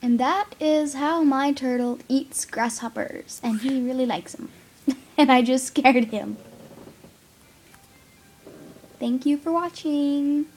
And that is how my turtle eats grasshoppers, and he really likes them. And I just scared him. Thank you for watching.